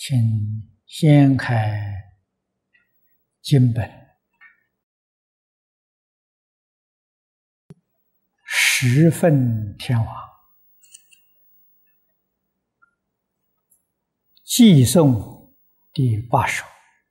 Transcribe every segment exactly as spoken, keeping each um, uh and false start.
请掀开经本，十分天王寄颂第八首。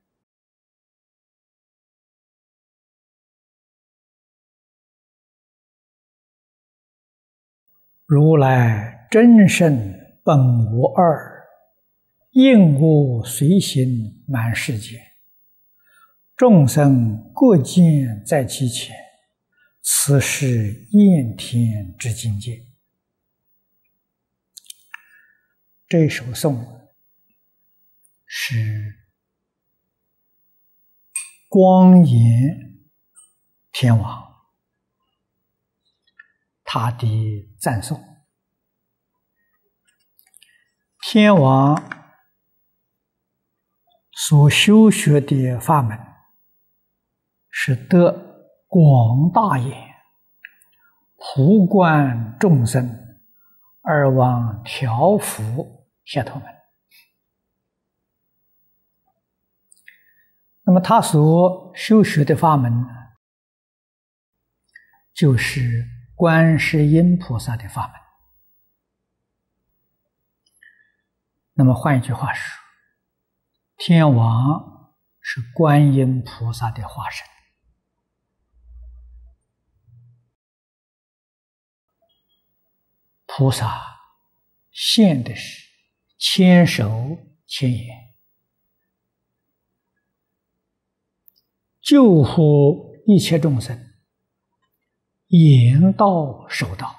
如来真圣本无二，应物随行满世间。众生各见在其前，此是焰天之境界。这首颂是光严天王他的赞颂。天王所修学的法门是得广大眼，普观众生，而往调伏解脱门。那么他所修学的法门呢，就是观世音菩萨的法门。那么换一句话说，天王是观音菩萨的化身。菩萨现的是千手千眼，救护一切众生，言道守道，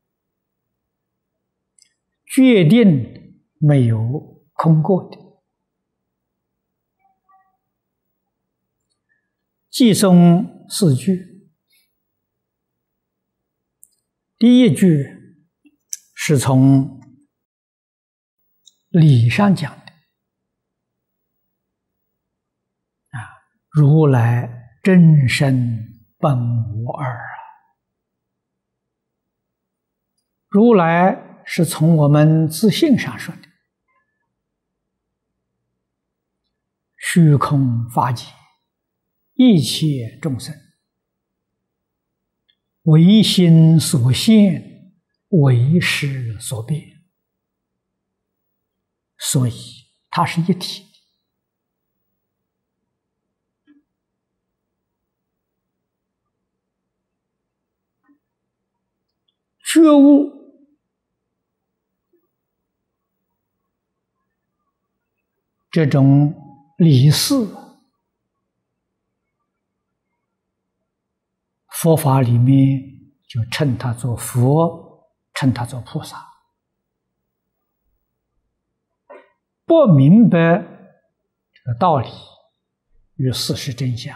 决定没有空过的。寄颂四句，第一句是从理上讲的啊，如来真圣本无二啊。如来是从我们自性上说的，虚空法界，一切众生，唯心所现，为识所变，所以它是一体。觉悟这种理事，佛法里面就称它做佛，称它做菩萨。不明白这个道理与事实真相，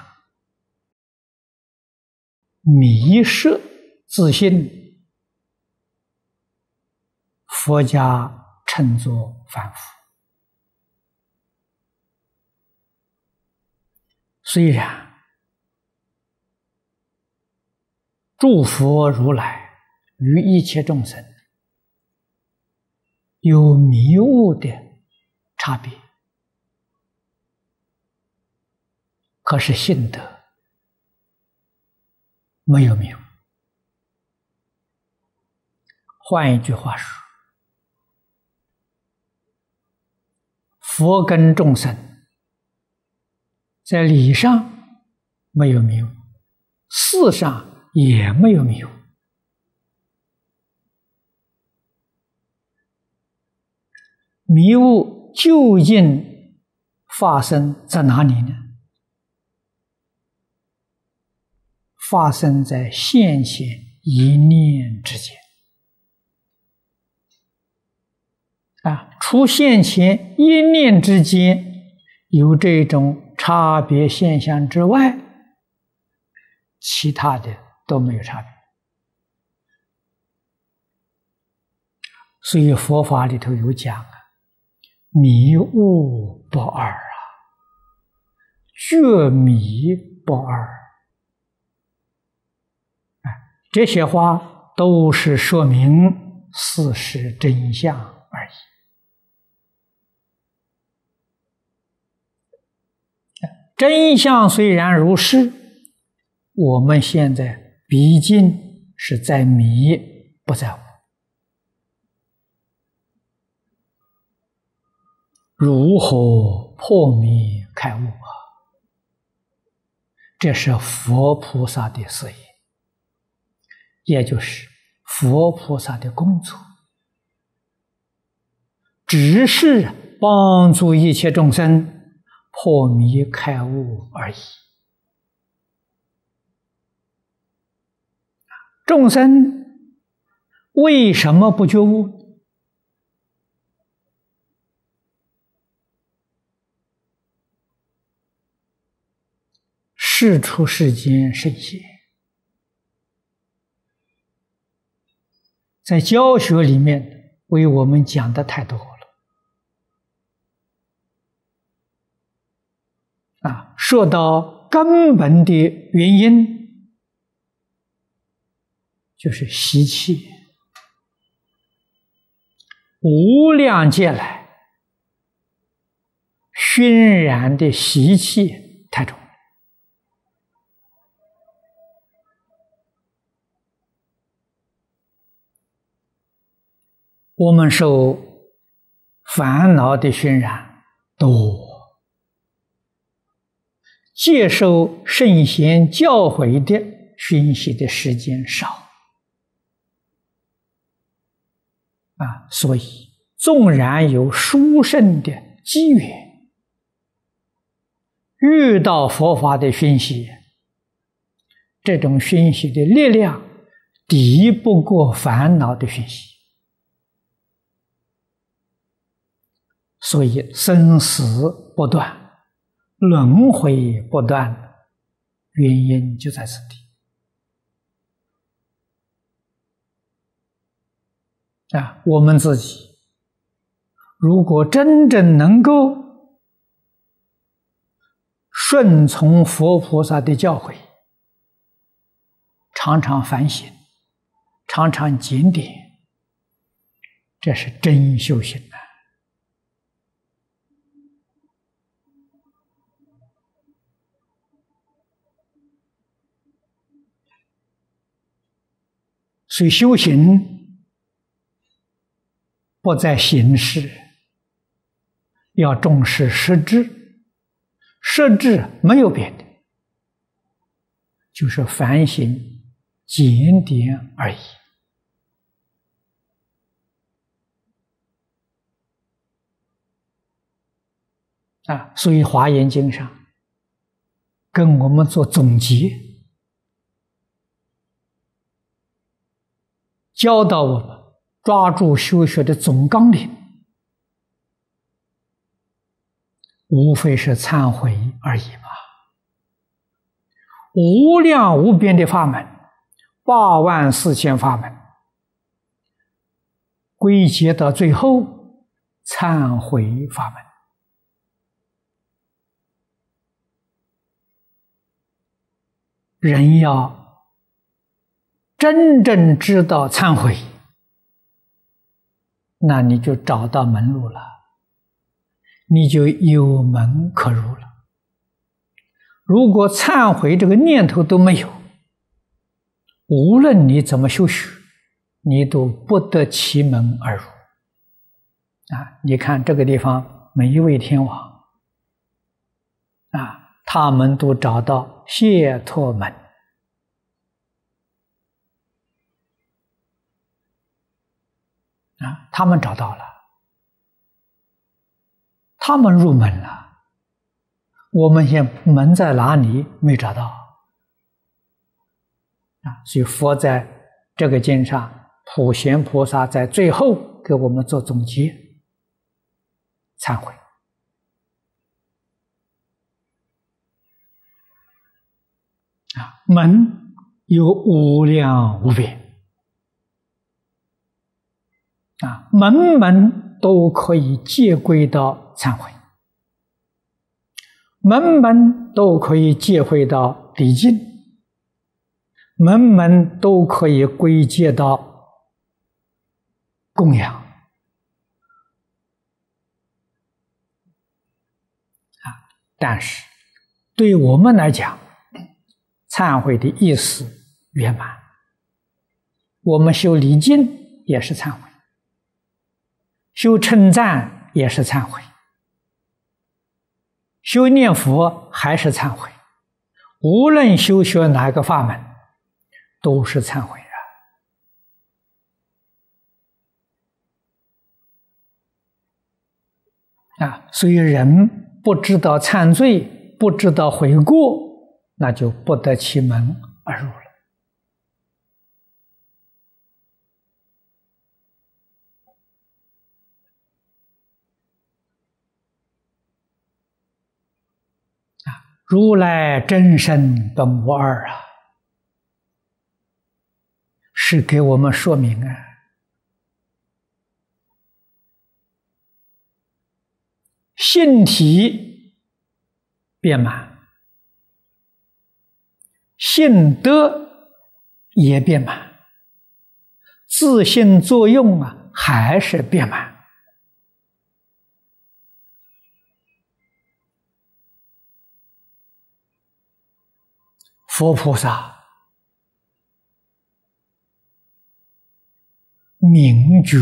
迷失自信，佛家称作凡夫。虽然诸佛如来与一切众生有迷悟的差别，可是性德没有迷悟。换一句话说，佛跟众生在理上没有迷悟，事上也没有迷悟。迷悟究竟发生在哪里呢？发生在现前一念之间。啊，除现前一念之间有这种差别现象之外，其他的都没有差别。所以佛法里头有讲啊，迷悟不二啊，觉迷不二。这些话都是说明事实真相而已。 真相虽然如是，我们现在毕竟是在迷，不在悟。如何破迷开悟啊？这是佛菩萨的事业，也就是佛菩萨的工作，只是帮助一切众生破迷开悟而已。众生为什么不觉悟？事出世间甚险，在教学里面为我们讲的太多了啊！说到根本的原因，就是习气，无量劫来熏染的习气太重。我们受烦恼的熏染多，接受圣贤教诲的熏习的时间少啊，所以纵然有殊胜的机缘，遇到佛法的熏习，这种熏习的力量敌不过烦恼的熏习。所以生死不断，轮回不断，原因就在此地啊！我们自己如果真正能够顺从佛菩萨的教诲，常常反省，常常检点，这是真修行啊！所以修行不在形式，要重视实质。实质没有别的，就是反省检点而已啊！所以《华严经》上跟我们做总结，教导我们抓住修学的总纲领，无非是忏悔而已嘛。无量无边的法门，八万四千法门，归结到最后，忏悔法门。人要真正知道忏悔，那你就找到门路了，你就有门可入了。如果忏悔这个念头都没有，无论你怎么修学，你都不得其门而入啊！你看这个地方每一位天王啊，他们都找到解脱门啊，他们找到了，他们入门了。我们现在门在哪里没找到啊？所以佛在这个经上，普贤菩萨在最后给我们做总结，忏悔啊，门有无量无边啊，门门都可以接归到忏悔，门门都可以接回到礼敬，门门都可以归结到供养啊。但是对我们来讲，忏悔的意思圆满。我们修礼敬也是忏悔，修称赞也是忏悔，修念佛还是忏悔。无论修学哪个法门，都是忏悔啊！啊，所以人不知道忏罪，不知道悔过，那就不得其门而入了。如来真身本无二啊，是给我们说明啊，性体变满，性德也变满，自性作用啊还是变满。佛菩萨明觉，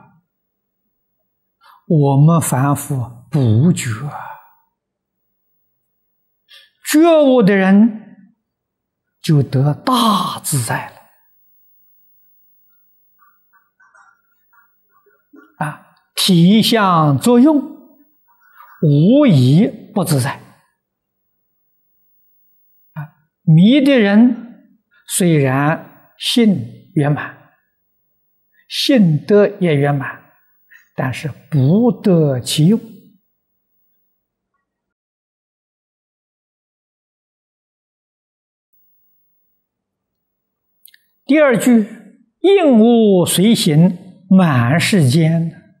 我们凡夫不觉。觉悟的人就得大自在了啊！体相作用，无疑不自在。迷的人虽然性圆满，性德也圆满，但是不得其用。第二句应物随行满世间，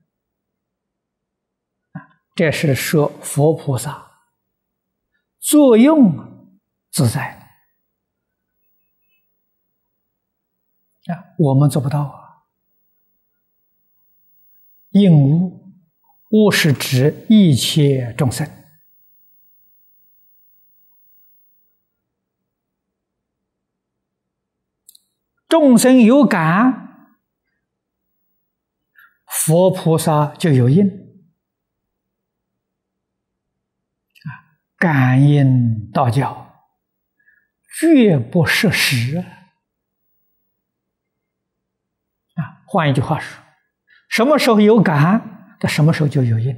这是说佛菩萨作用自在啊，我们做不到啊。应物，物是指一切众生。众生有感，佛菩萨就有应。啊，感应道教，绝不失时。啊，换一句话说，什么时候有感，在什么时候就有应。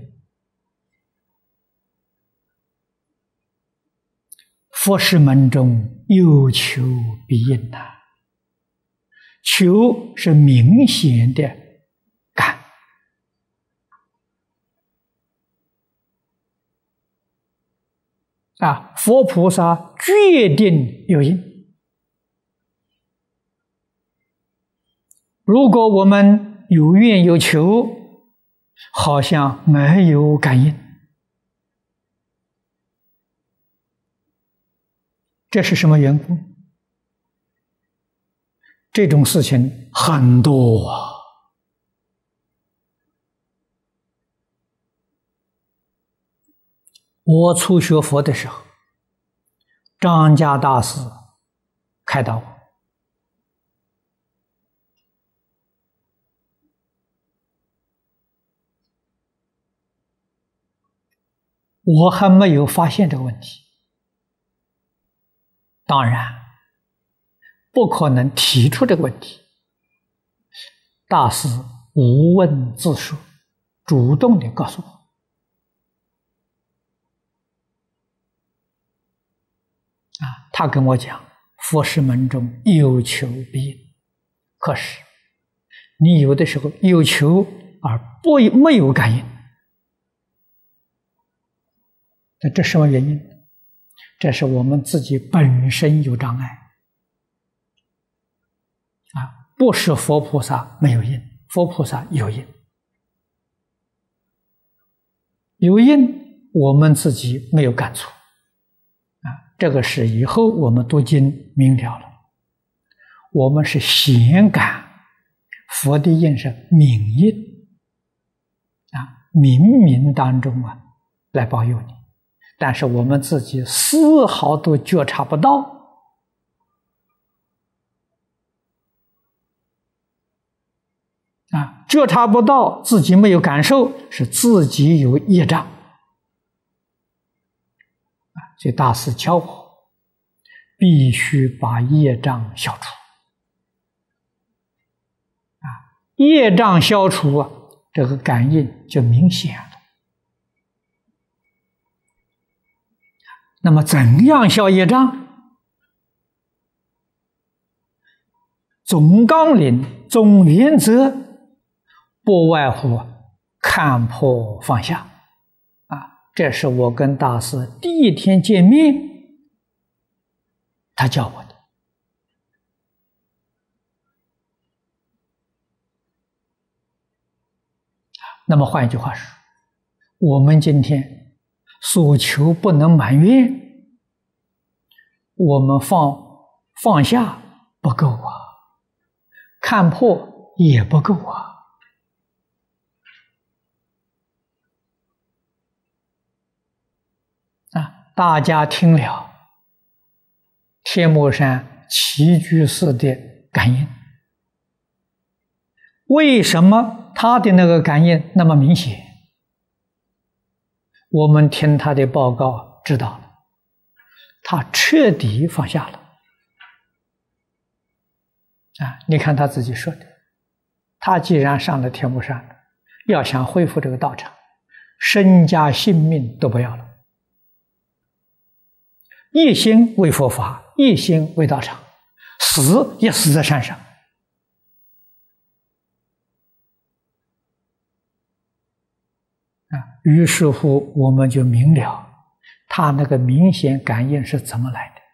佛事门中有求必应呐。求是明显的感啊，佛菩萨决定有应。如果我们有愿有求，好像没有感应，这是什么缘故？这种事情很多啊。我初学佛的时候，张家大师开导我，我还没有发现这个问题。当然不可能提出这个问题，大师无问自说，主动的告诉我啊，他跟我讲，佛事门中有求必应。可是你有的时候有求而不没有感应，那这什么原因？这是我们自己本身有障碍啊，不是佛菩萨没有应，佛菩萨有应，有应我们自己没有感触啊。这个是以后我们读经明了了，我们是显感，佛的应是明应啊，冥冥当中啊来保佑你， 但是我们自己丝毫都觉察不到。啊，觉察不到，自己没有感受，是自己有业障。啊，所以大师教我，必须把业障消除。啊，业障消除啊，这个感应就明显了。那么，怎样消业障？总纲领、总原则，不外乎看破放下。啊，这是我跟大师第一天见面，他教我的。那么换一句话说，我们今天所求不能满愿，我们放放下不够啊，看破也不够啊。啊，大家听了天目山齐居士的感应，为什么他的那个感应那么明显？我们听他的报告知道了，他彻底放下了。啊，你看他自己说的，他既然上了天目山，要想恢复这个道场，身家性命都不要了，一心为佛法，一心为道场，死也死在山上。啊，于是乎我们就明了，他那个明显感应是怎么来的。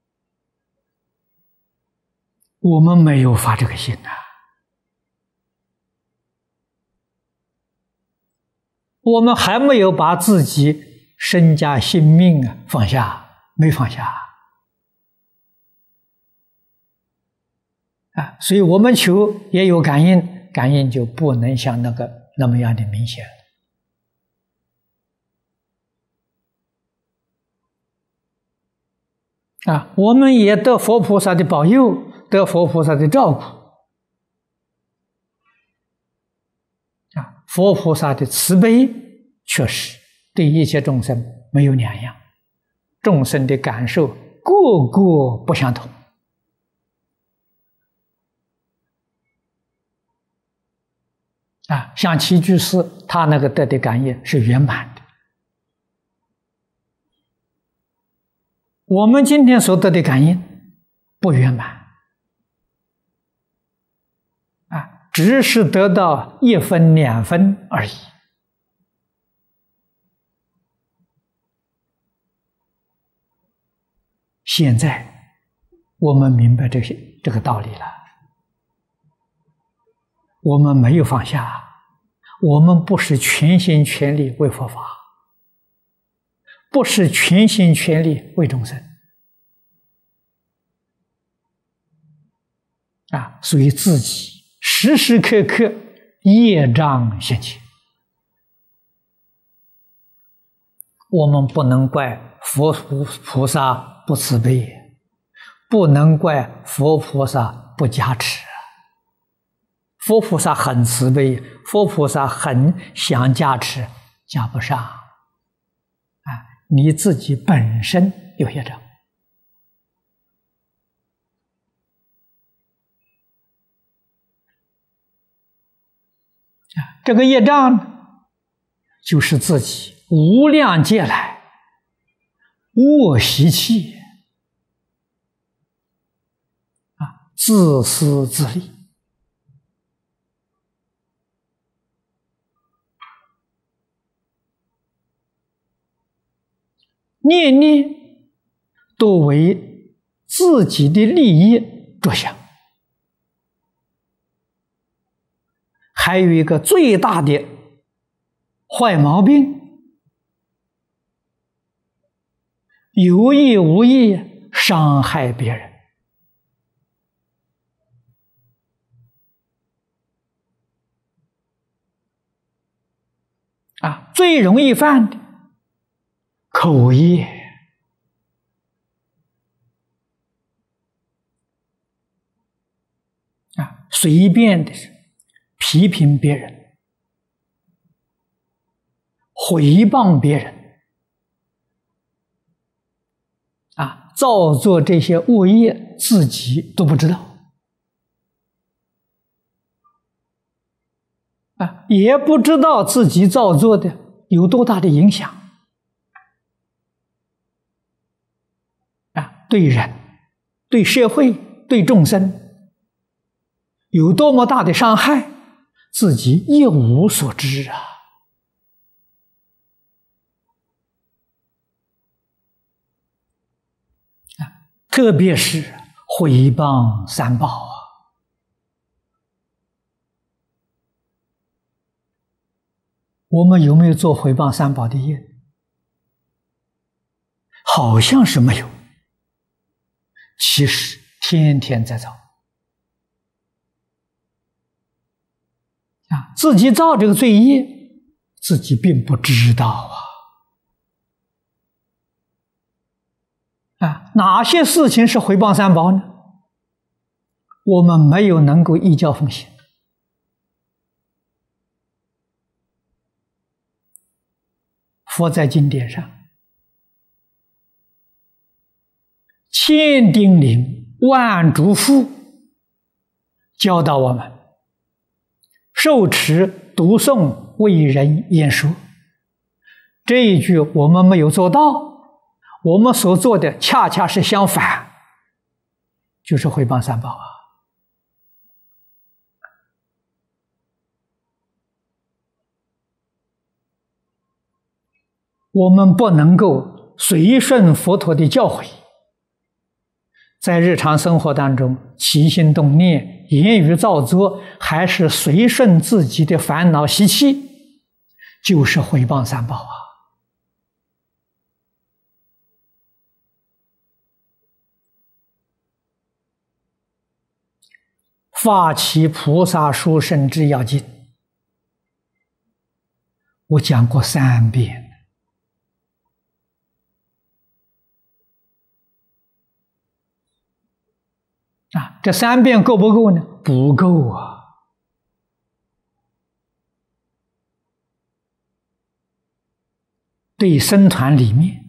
我们没有发这个心呐、啊，我们还没有把自己身家性命啊放下，没放下啊，所以我们求也有感应，感应就不能像那个那么样的明显了。啊，我们也得佛菩萨的保佑，得佛菩萨的照顾。啊，佛菩萨的慈悲确实对一切众生没有两样，众生的感受个个不相同。啊，像齐居士他那个得的感应是圆满的。我们今天所得的感应不圆满，啊，只是得到一分两分而已。现在我们明白这些这个道理了，我们没有放下，我们不是全心全力为佛法，不是全心全力为众生啊，所以自己时时刻刻业障现前。我们不能怪佛菩萨不慈悲，不能怪佛菩萨不加持。佛菩萨很慈悲，佛菩萨很想加持，加不上。你自己本身有业障啊，这个业障就是自己无量劫来恶习气啊，自私自利，念念都为自己的利益着想。还有一个最大的坏毛病，有意无意伤害别人。啊，最容易犯的口业啊，随便的批评别人、毁谤别人啊，造作这些恶业，自己都不知道啊，也不知道自己造作的有多大的影响啊，对人、对社会、对众生有多么大的伤害，自己一无所知啊！啊，特别是毁谤三宝啊！我们有没有做毁谤三宝的业？好像是没有，其实天天在造。啊，自己造这个罪业，自己并不知道啊！啊，哪些事情是毁谤三宝呢？我们没有能够依教奉行。佛在经典上千叮咛万嘱咐，教导我们受持读诵为人言说，这一句我们没有做到，我们所做的恰恰是相反，就是毁谤三宝啊！我们不能够随顺佛陀的教诲，在日常生活当中起心动念、言语造作，还是随顺自己的烦恼习气，就是毁谤三宝啊！发起菩萨殊胜之要紧，我讲过三遍。啊，这三遍够不够呢？不够啊！对僧团里面，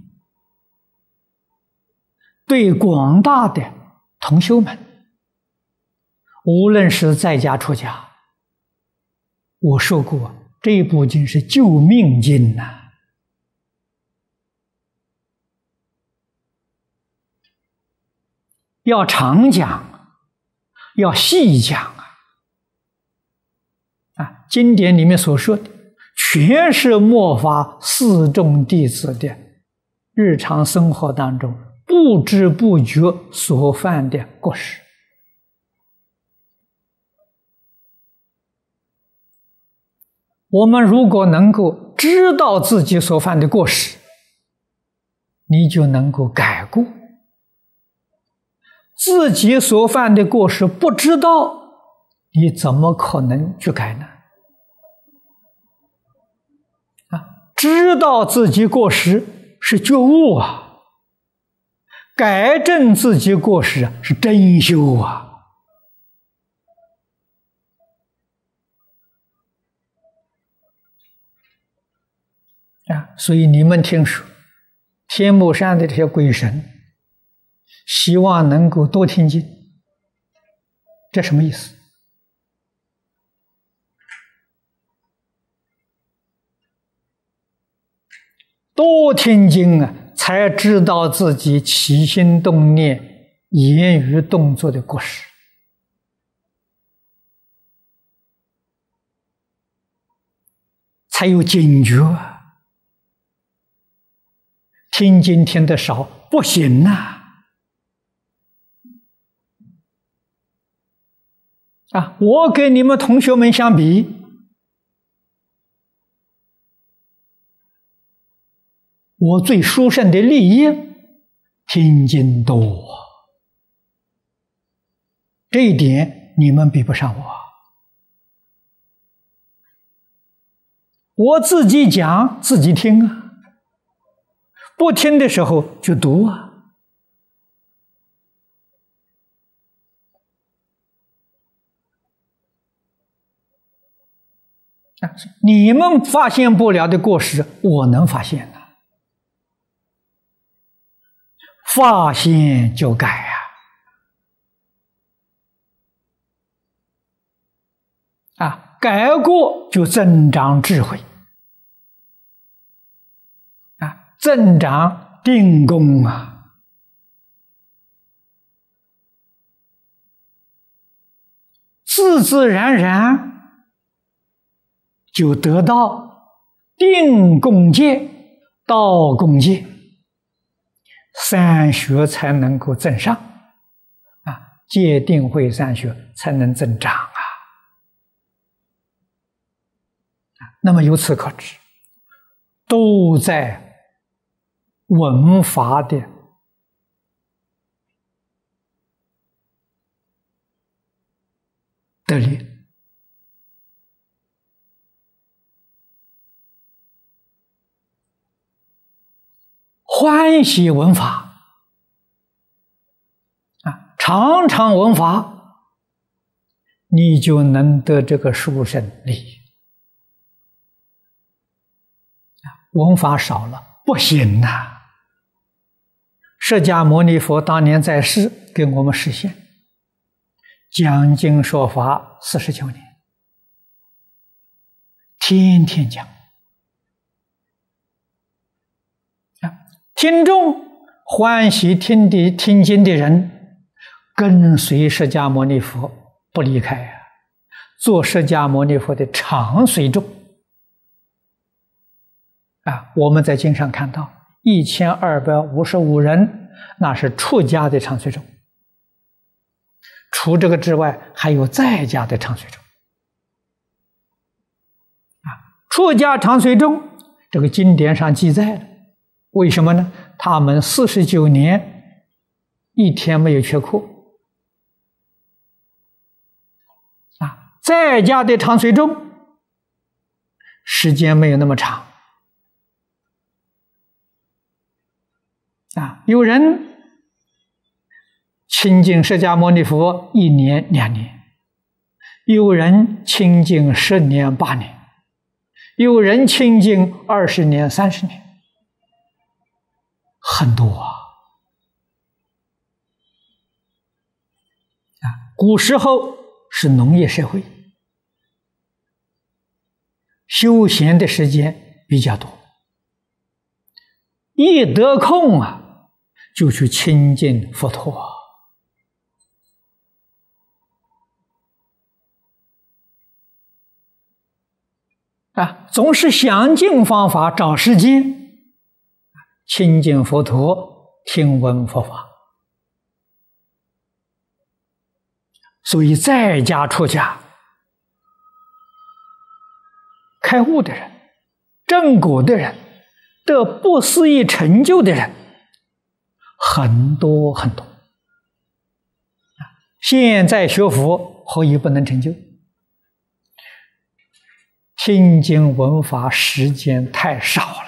对广大的同修们，无论是在家出家，我说过，这部经是救命经呐、啊。要常讲，要细讲啊！啊，经典里面所说的，全是末法四众弟子的日常生活当中不知不觉所犯的过失。我们如果能够知道自己所犯的过失，你就能够改过。自己所犯的过失不知道，你怎么可能去改呢？啊，知道自己过失是觉悟啊，改正自己过失是真修啊。啊，所以你们听说天目山的这些鬼神希望能够多听经，这什么意思？多听经啊，才知道自己起心动念、言语动作的过失，才有警觉啊！听经听得少不行呐！啊，我跟你们同学们相比，我最殊胜的利益，听经多，这一点你们比不上我。我自己讲，自己听啊， 不听的时候就读啊。你们发现不了的过失，我能发现的，发现就改啊！啊，改过就增长智慧，啊，增长定功啊，自自然然就得到定功戒、道功戒，三学才能够增上啊，戒定慧三学才能增长啊。那么由此可知，都在文法的得力。欢喜闻法啊，常常闻法，你就能得这个殊胜利益啊。闻法少了不行呐、啊。释迦牟尼佛当年在世，给我们实现讲经说法四十九年，天天讲。听众欢喜听的听经的人，跟随释迦牟尼佛不离开啊，做释迦牟尼佛的常随众啊。我们在经上看到一千二百五十五人，那是出家的常随众，除这个之外，还有在家的常随众啊。出家常随众，这个经典上记载了。为什么呢？他们四十九年一天没有缺课啊。在家的常随众时间没有那么长啊。有人亲近释迦牟尼佛一年两年，有人亲近十年八年，有人亲近二十年三十年。很多啊！啊，古时候是农业社会，休闲的时间比较多，一得空啊，就去亲近佛陀啊，总是想尽方法找时间亲近佛陀，听闻佛法。所以在家出家开悟的人、正果的人、得不思议成就的人很多很多。现在学佛何以不能成就？听经闻法时间太少了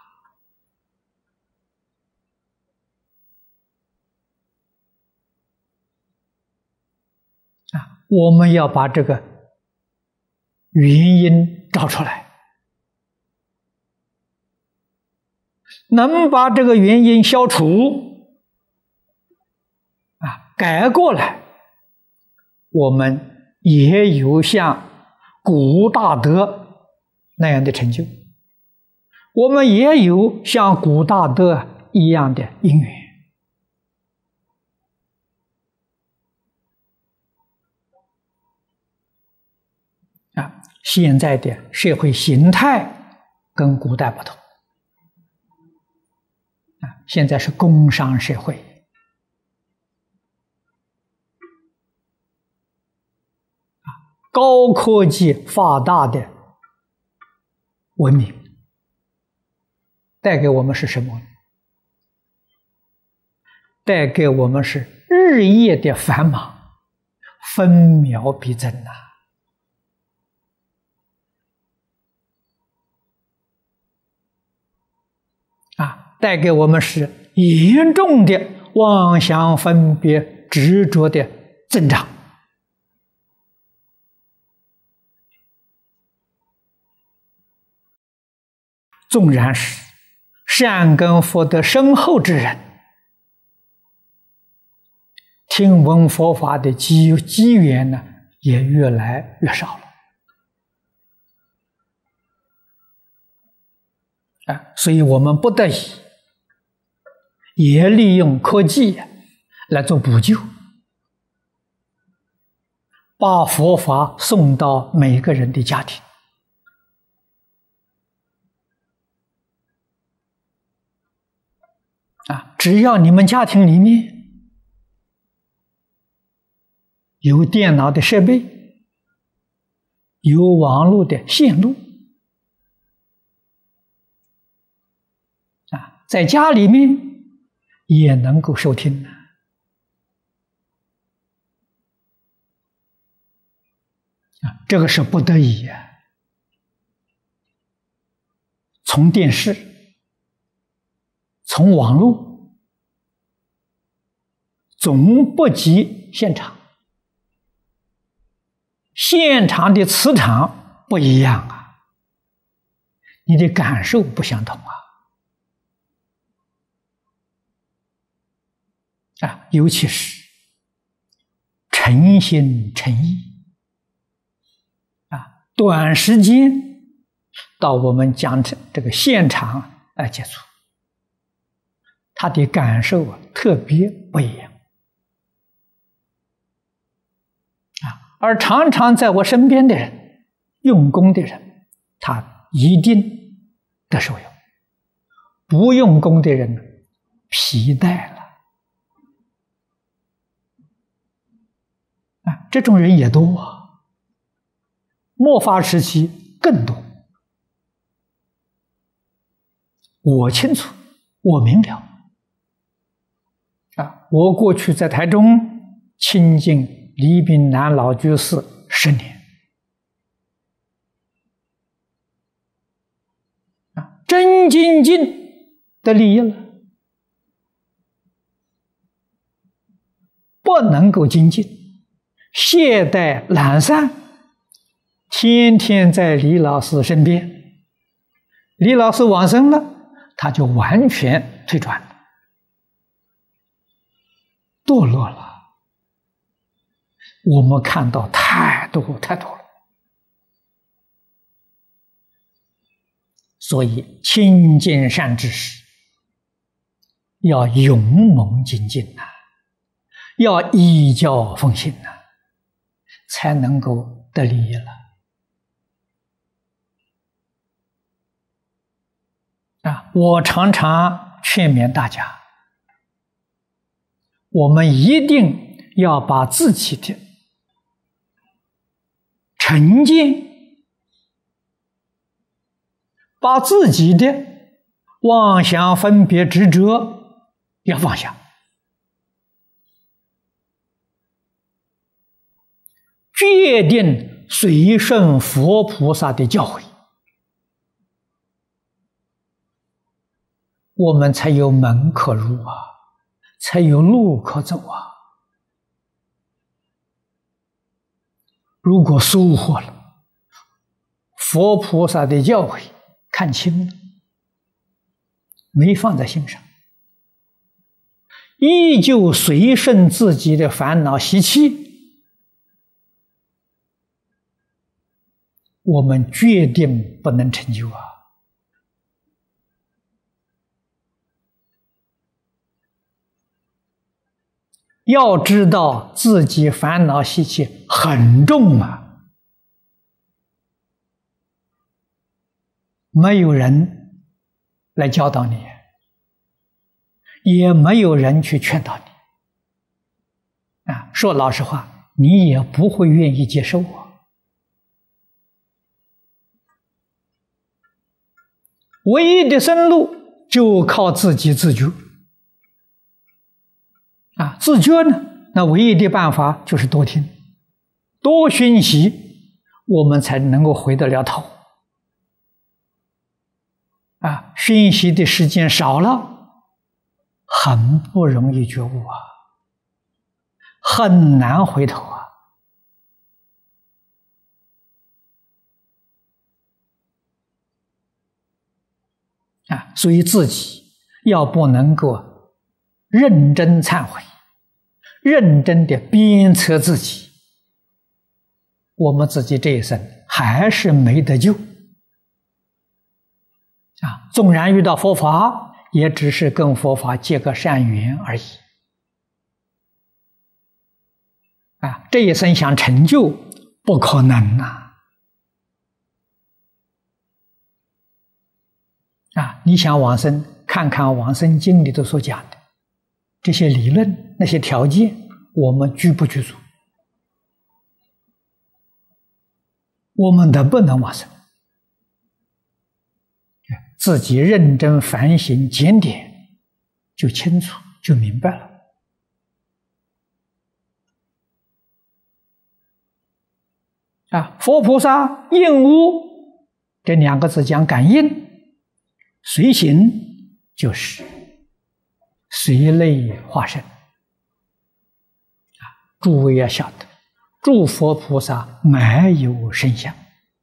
啊！我们要把这个原因找出来，能把这个原因消除啊，改过来，我们也有像古大德那样的成就，我们也有像古大德一样的因缘啊。现在的社会形态跟古代不同啊，现在是工商社会啊，高科技发达的文明带给我们是什么？带给我们是日夜的繁忙，分秒必争呐！啊， 带给我们是严重的妄想分别执着的增长。纵然是善根福德深厚之人，听闻佛法的机机缘呢，也越来越少了。啊，所以我们不得已也利用科技来做补救，把佛法送到每个人的家庭。啊，只要你们家庭里面有电脑的设备，有网络的线路，啊，在家里面也能够收听呢。啊，这个是不得已呀。从电视，从网络，总不及现场。现场的磁场不一样啊，你的感受不相同啊。啊，尤其是诚心诚意啊，短时间到我们讲这个现场来接触，他的感受啊特别不一样啊。而常常在我身边的人，用功的人，他一定得受用；不用功的人疲怠了啊，这种人也多啊。末法时期更多，我清楚，我明了。啊，我过去在台中亲近李炳南老居士十年，啊，真精进的利益了，不能够精进，懈怠懒散，天天在李老师身边，李老师往生了，他就完全退转了，堕落了。我们看到太多太多了，所以亲近善知识要勇猛精进呐、啊，要依教奉行呐、啊，才能够得利益了啊！我常常劝勉大家，我们一定要把自己的成见，把自己的妄想分别执着要放下，决定随顺佛菩萨的教诲，我们才有门可入啊，才有路可走啊。如果疏忽了佛菩萨的教诲，看清了，没放在心上，依旧随顺自己的烦恼习气，我们决定不能成就啊！要知道自己烦恼习气很重啊，没有人来教导你，也没有人去劝导你啊。说老实话，你也不会愿意接受啊。唯一的生路就靠自己自觉啊，自觉呢，那唯一的办法就是多听、多熏习，我们才能够回得了头。啊，熏习的时间少了， 很不容易觉悟啊，很难回头啊。啊，所以自己要不能够认真忏悔，认真的鞭策自己，我们自己这一生还是没得救啊！纵然遇到佛法，也只是跟佛法结个善缘而已啊！这一生想成就，不可能呐！啊，你想往生，看看《往生经》里头所讲的这些理论、那些条件，我们具不具足？我们能不能往生？自己认真反省检点，就清楚，就明白了。啊，佛菩萨应物这两个字讲感应。随行就是随类化身啊！诸位要晓得，诸佛菩萨没有身相，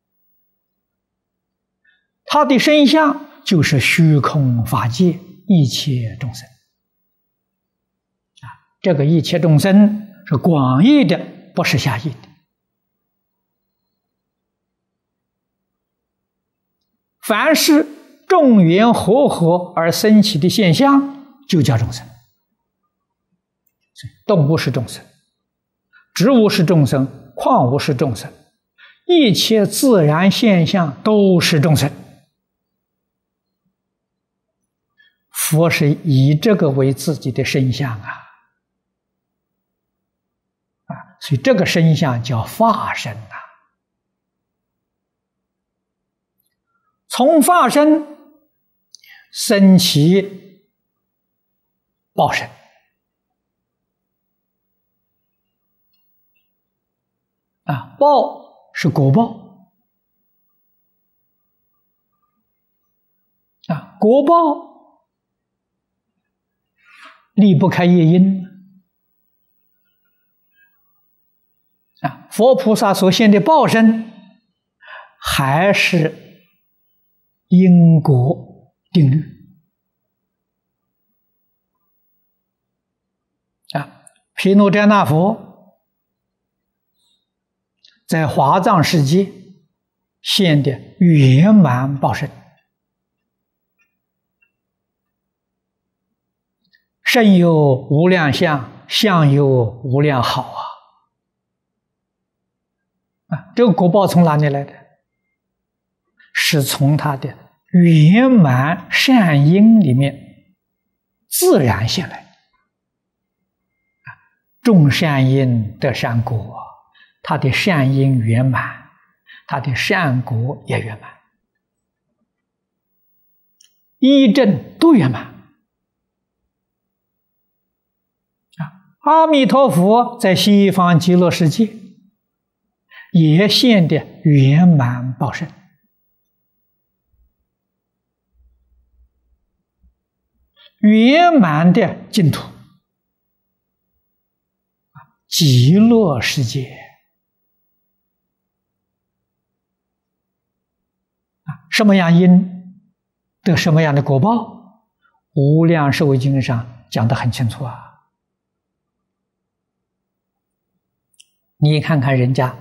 他的身相就是虚空法界一切众生啊！这个一切众生是广义的，不是狭义的。凡是众缘和合而生起的现象，就叫众生。动物是众生，植物是众生，矿物是众生，一切自然现象都是众生。佛是以这个为自己的身相啊，啊，所以这个身相叫法身啊。从法身生起报身啊，报是果报啊，果报离不开业因啊。佛菩萨所现的报身还是因果定律啊。毗卢遮那佛在华藏世界现的圆满报身，身有无量相，相有无量好啊！啊，这个果报从哪里来的？是从他的圆满善因里面自然现来。啊，种善因得善果，他的善因圆满，他的善果也圆满，依正都圆满。阿弥陀佛在西方极乐世界也现的圆满报身，圆满的净土，极乐世界什么样因得什么样的果报，无量寿经上讲得很清楚啊。你看看人家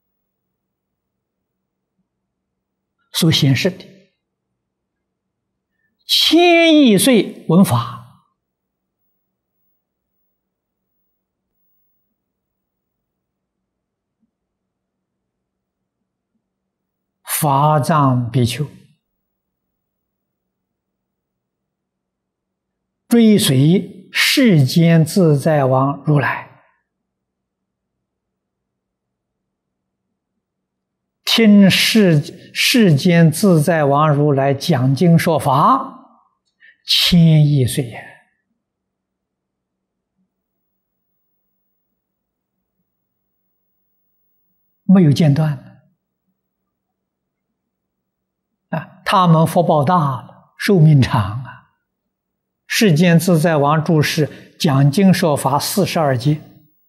所显示的千亿岁闻法，法藏比丘追随世间自在王如来，听世世间自在王如来讲经说法，千亿岁也，没有间断啊！他们福报大了，寿命长啊！ 世间自在王住世讲经说法四十二劫。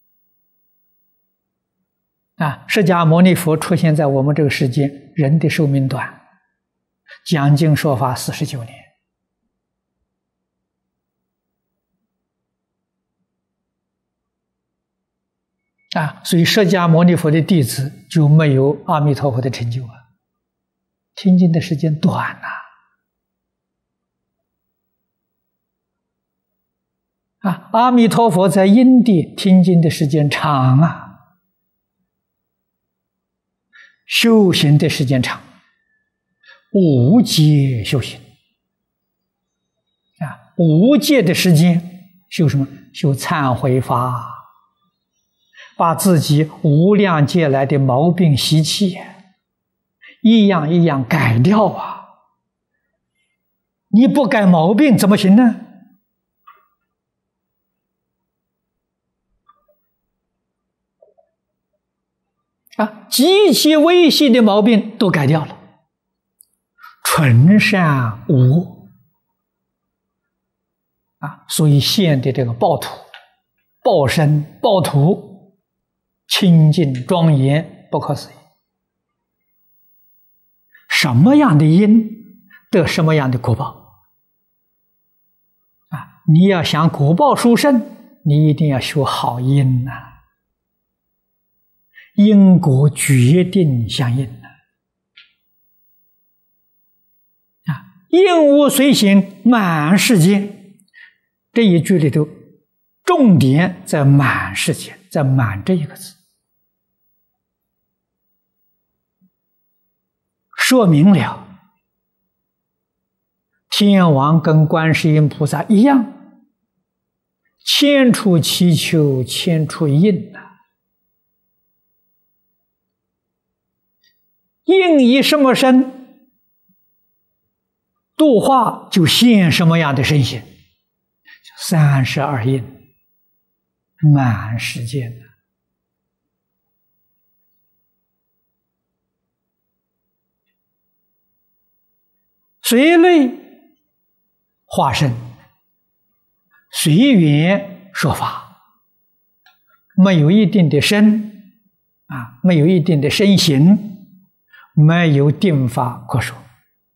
啊，释迦牟尼佛出现在我们这个世间，人的寿命短，讲经说法四十九年。啊，所以释迦牟尼佛的弟子就没有阿弥陀佛的成就啊，听经的时间短呐。啊，阿弥陀佛在因地听经的时间长啊，修行的时间长，无界修行啊，无界的时间修什么？修忏悔法。把自己无量劫来的毛病习气一样一样改掉啊！你不改毛病怎么行呢？啊，极其微细的毛病都改掉了，纯善无恶啊！所以现的这个报土、报身、报土。清净庄严，不可思议。什么样的因得什么样的果报啊！你要想果报殊胜，你一定要修好因呐、啊，因果决定相应呐、啊。啊，应无随行满世间，这一句里头，重点在满世间，在满这一个字。说明了，天王跟观世音菩萨一样，千处祈求千处应呐、啊。应以什么身度化，就现什么样的身形。三十二应，满世间的。随类化身，随缘说法，没有一定的身啊，没有一定的身形，没有定法可说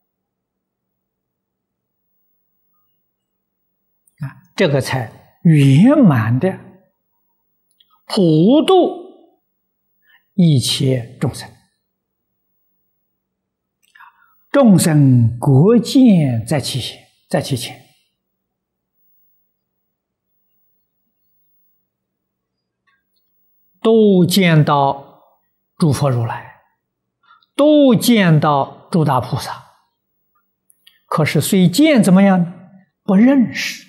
啊，这个才圆满的普度一切众生。众生国见在其前，在其前，都见到诸佛如来，都见到诸大菩萨。可是虽见怎么样呢？不认识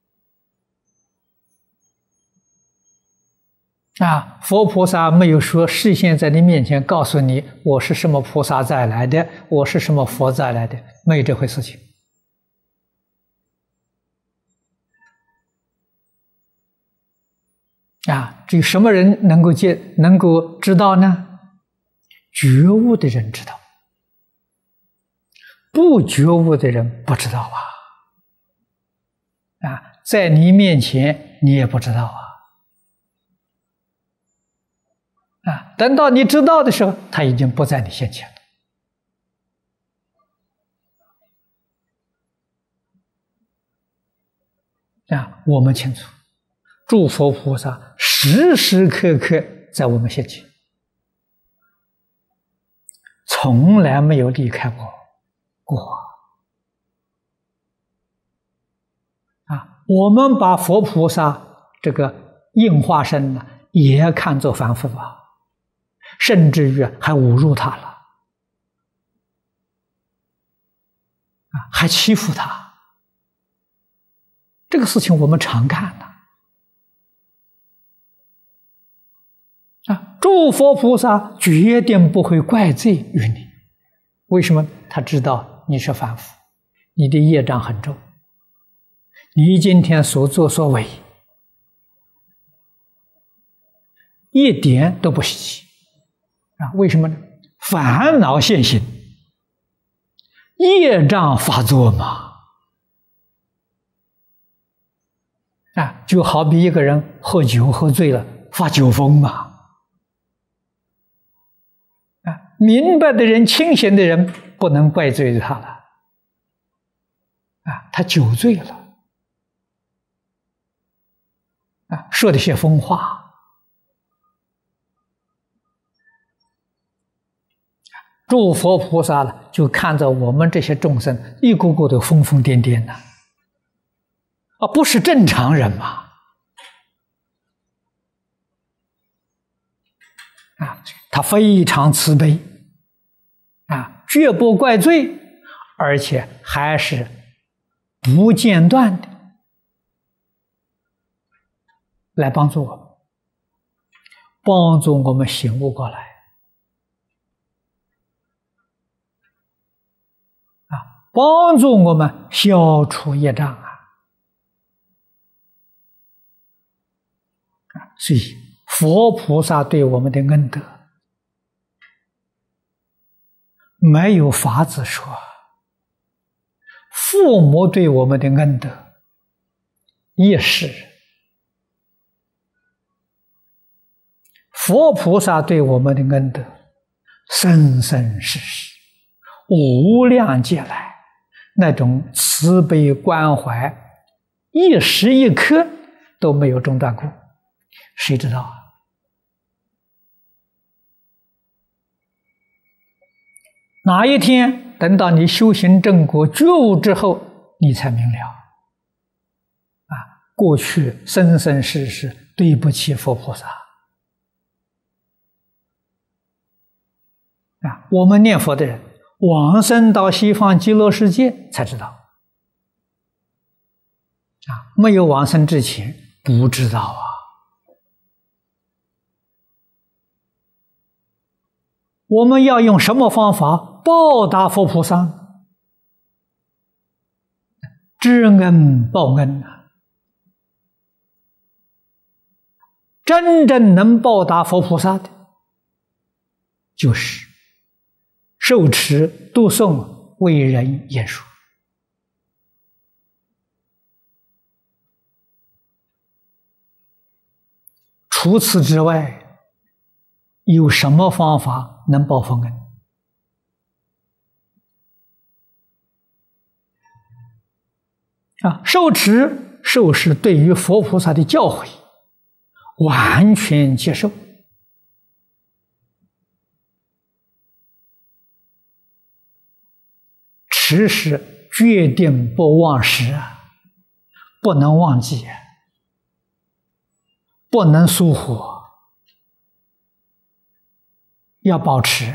啊！佛菩萨没有说示现在你面前告诉你我是什么菩萨再来的，我是什么佛再来的，没有这回事情啊！至于什么人能够见能够知道呢？觉悟的人知道，不觉悟的人不知道啊！啊，在你面前你也不知道啊！啊，等到你知道的时候，他已经不在你先前了。啊，我们清楚，诸佛菩萨时时刻刻在我们先前，从来没有离开过过。啊，我们把佛菩萨这个应化身呢，也看作凡夫啊。甚至于还侮辱他了，啊，还欺负他，这个事情我们常干的。啊，诸佛菩萨决定不会怪罪于你，为什么？他知道你是凡夫，你的业障很重，你今天所作所为一点都不稀奇。啊，为什么呢？烦恼现行，业障发作嘛。 啊，就好比一个人喝酒喝醉了发酒疯嘛。啊，明白的人、清醒的人不能怪罪他了。啊，他酒醉了，啊，说的些疯话，诸佛菩萨了，就看着我们这些众生一个个都疯疯癫癫的，啊，不是正常人嘛。啊，他非常慈悲，啊，绝不怪罪，而且还是不间断的来帮助我们，帮助我们醒悟过来，啊，帮助我们消除业障啊！啊，所以佛菩萨对我们的恩德，没有法子说。父母对我们的恩德，也是佛菩萨对我们的恩德，生生世世、无量劫来那种慈悲关怀，一时一刻都没有中断过，谁知道啊？哪一天等到你修行正果觉悟之后，你才明了啊！过去生生世世对不起佛菩萨啊！我们念佛的人往生到西方极乐世界才知道啊，没有往生之前不知道啊。我们要用什么方法报答佛菩萨？知恩报恩啊！真正能报答佛菩萨的，就是受持读诵为人言说。除此之外，有什么方法能报佛恩？啊，受持受是对于佛菩萨的教诲完全接受，持是决定不忘失啊，不能忘记，不能疏忽，要保持。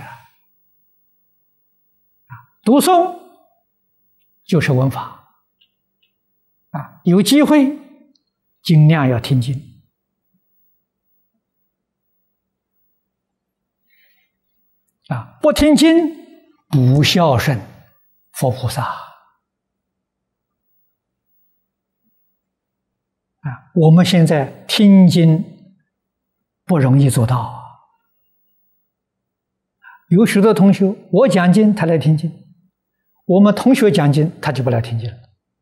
读诵就是闻法啊，有机会尽量要听经啊，不听经不孝顺佛菩萨啊。我们现在听经不容易做到，有许多同学我讲经他来听经，我们同学讲经他就不来听经了。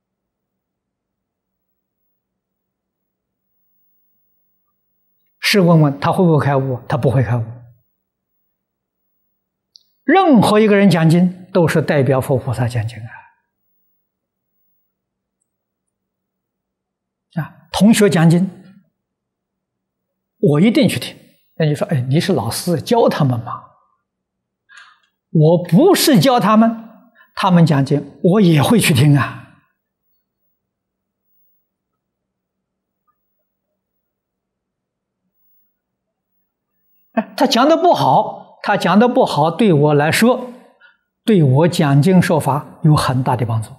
试问问他会不会开悟？他不会开悟。任何一个人讲经都是代表佛菩萨讲经啊！啊，同学讲经，我一定去听。那你说，哎，你是老师教他们吗？我不是教他们，他们讲经我也会去听啊。他讲的不好，他讲的不好，对我来说，对我讲经说法有很大的帮助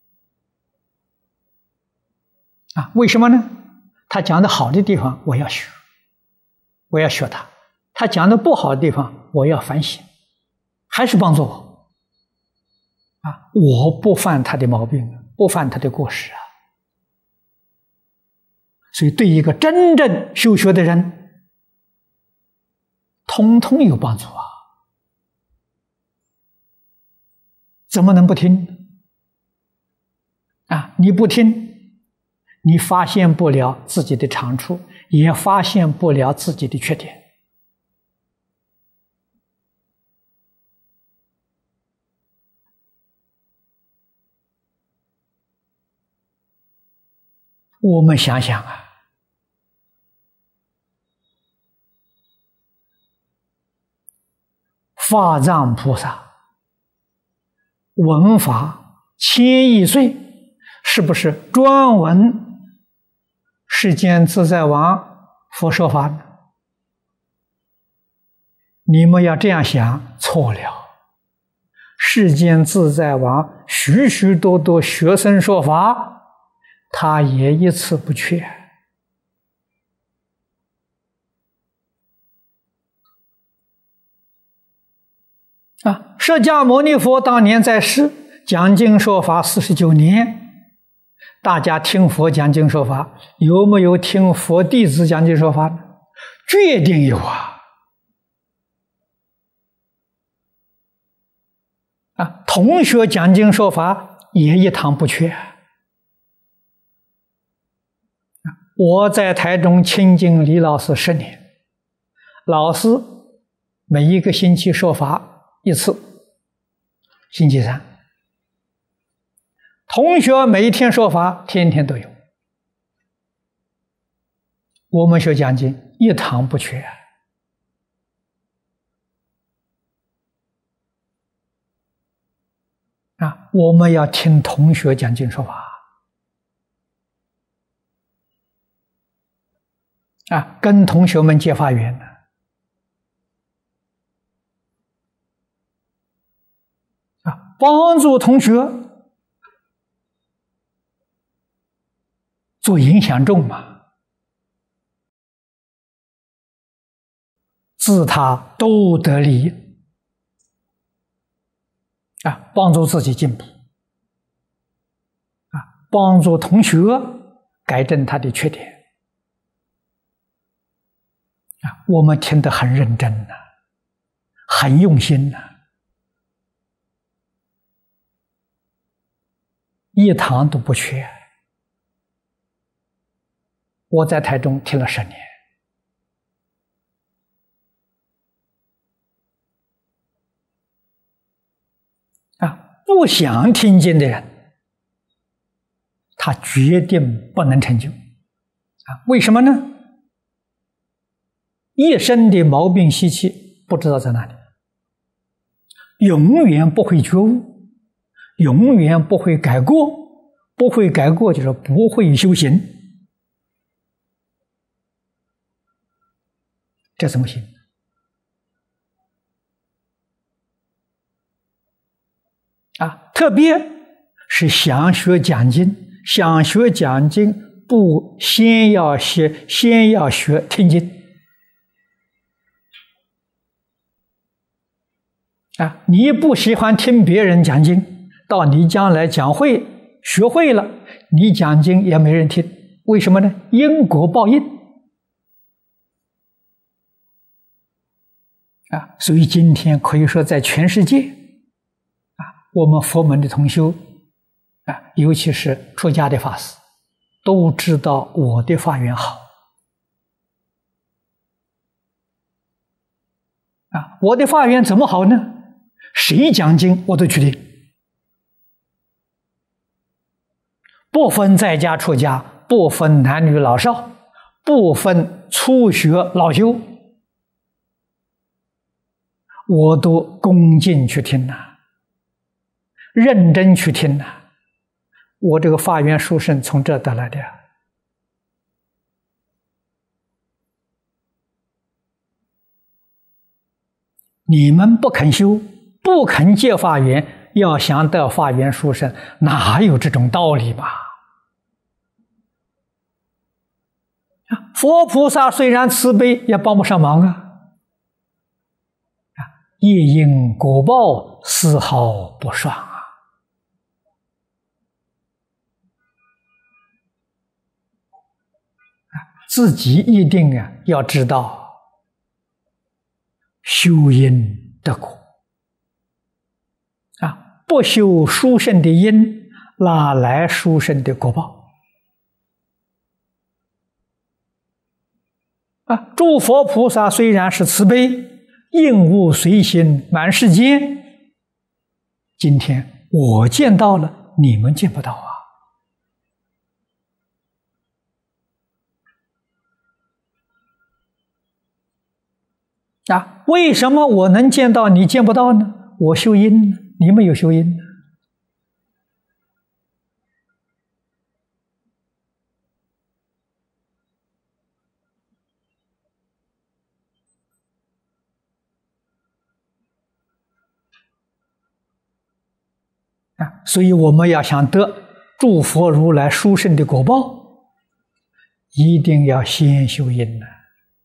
啊！为什么呢？他讲的好的地方我要学，我要学他；他讲的不好的地方我要反省，还是帮助我啊！我不犯他的毛病，不犯他的过失啊！所以，对一个真正修学的人，通通有帮助啊！怎么能不听啊？你不听， 你发现不了自己的长处，也发现不了自己的缺点。我们想想啊，法藏菩萨闻法千亿岁，是不是专闻世间自在王佛说法呢？你们要这样想，错了。世间自在王许许多多学生说法，他也一次不缺。啊，释迦牟尼佛当年在世讲经说法四十九年，大家听佛讲经说法，有没有听佛弟子讲经说法呢？决定有啊！啊，同学讲经说法也一堂不缺。我在台中亲近李老师十年，老师每一个星期说法一次，星期三。同学每一天说法，天天都有。我们学讲经一堂不缺。啊，我们要听同学讲经说法。啊，跟同学们结法缘呢。啊，帮助同学做影响众嘛，自他都得利益。啊，帮助自己进步。啊，帮助同学改正他的缺点。啊，我们听得很认真呐、啊，很用心呐、啊，一堂都不缺。我在台中听了十年，啊，不想听经的人，他决定不能成就。啊，为什么呢？一生的毛病习气不知道在哪里，永远不会觉悟，永远不会改过，不会改过就是不会修行，这怎么行？啊，特别是想学讲经，想学讲经不先要学，先要学听经。啊，你不喜欢听别人讲经，到你将来讲会学会了，你讲经也没人听，为什么呢？因果报应。啊，所以今天可以说在全世界，啊，我们佛门的同修，啊，尤其是出家的法师，都知道我的法缘好。啊，我的法缘怎么好呢？谁讲经我都去听，不分在家出家，不分男女老少，不分初学老修，我都恭敬去听呐、啊，认真去听呐、啊。我这个法缘殊胜从这得来的。你们不肯修，不肯结法缘，要想得法缘殊胜，哪有这种道理嘛？佛菩萨虽然慈悲，也帮不上忙啊！业因果报，丝毫不爽啊！自己一定啊要知道，修因得果。不修殊胜的因，哪来殊胜的果报？ 啊，诸佛菩萨虽然是慈悲，应物随心满世间。今天我见到了，你们见不到啊！啊，为什么我能见到，你见不到呢？我修因，你没有修因。啊，所以我们要想得诸佛如来殊胜的果报，一定要先修因呢。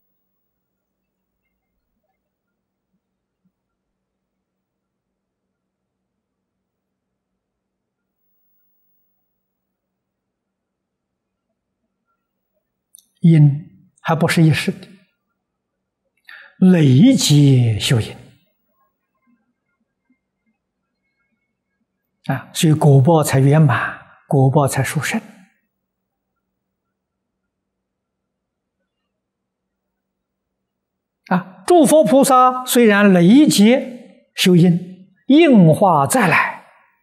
因还不是一时的，累劫修因啊，所以果报才圆满，果报才殊胜啊。诸佛菩萨虽然累劫修因，应化再来，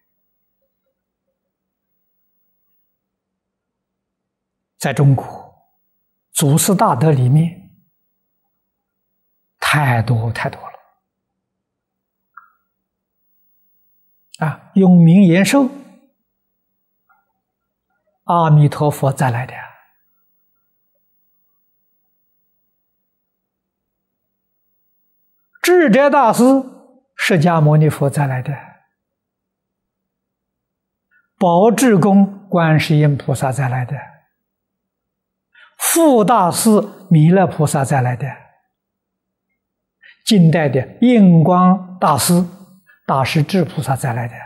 在中国祖师大德里面太多太多了啊！永明延寿，阿弥陀佛再来的，智者大师释迦牟尼佛再来的，宝智公观世音菩萨再来的，富大师弥勒菩萨再来的，近代的印光大师大势至菩萨再来的。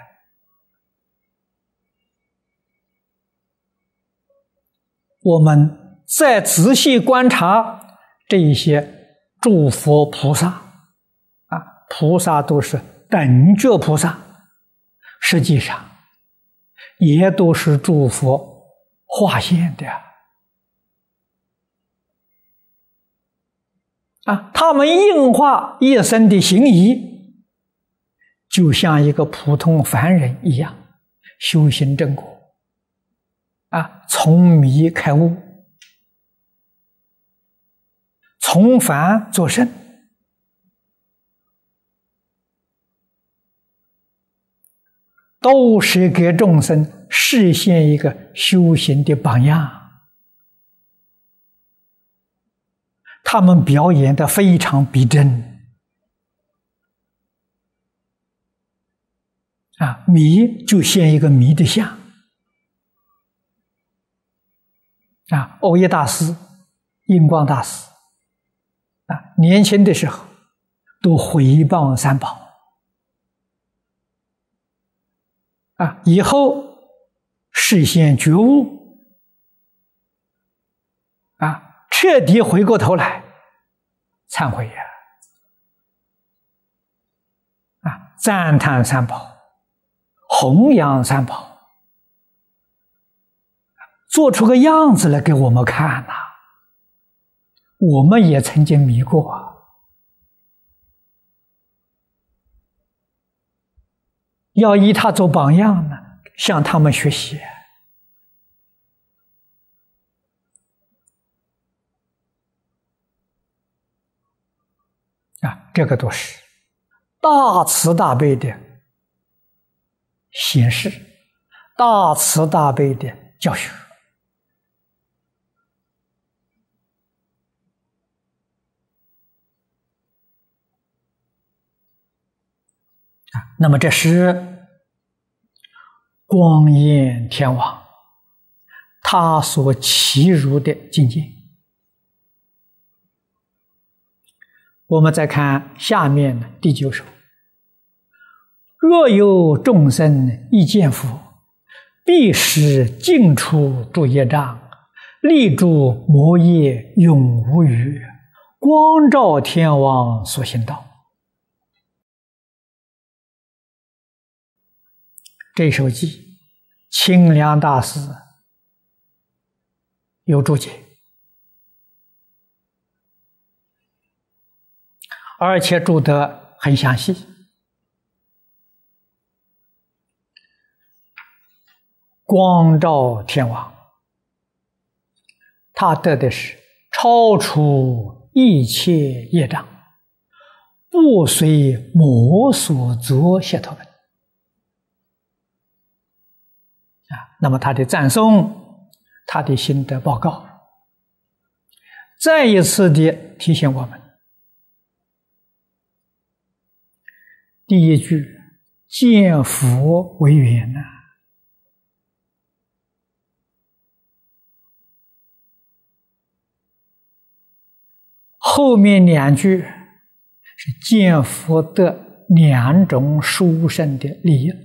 我们再仔细观察这一些诸佛菩萨啊，菩萨都是等觉菩萨，实际上也都是诸佛化现的啊，他们应化一生的行仪，就像一个普通凡人一样，修行正果啊，从迷开悟，从凡作圣，都是给众生示现一个修行的榜样。他们表演得非常逼真啊，迷就现一个迷的相啊，欧耶大师、印光大师啊，年轻的时候都毁谤三宝啊，以后实现觉悟啊，彻底回过头来忏悔呀啊，赞叹三宝，弘扬三宝，做出个样子来给我们看呐、啊！我们也曾经迷过啊，要以他做榜样呢，向他们学习啊！这个都是大慈大悲的显示，大慈大悲的教学啊。那么这是光焰天王他所契入的境界。我们再看下面的第九首：若有众生一见佛，必使尽除诸业障，立诸魔业永无余，光照天王所行道。这首偈清凉大师有注解而且注得很详细。光照天王，他得的是超出一切业障，不随魔所作解脱门啊。那么他的赞颂，他的心得报告，再一次的提醒我们：第一句见佛为缘呐、啊。后面两句是见佛的两种殊胜的利益。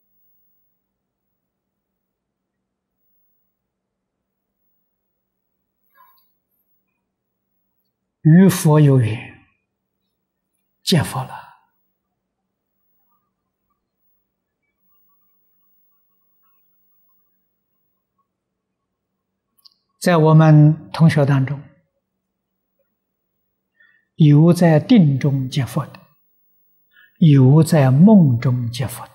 与佛有缘，见佛了。在我们同学当中，有在定中见佛的，有在梦中见佛的，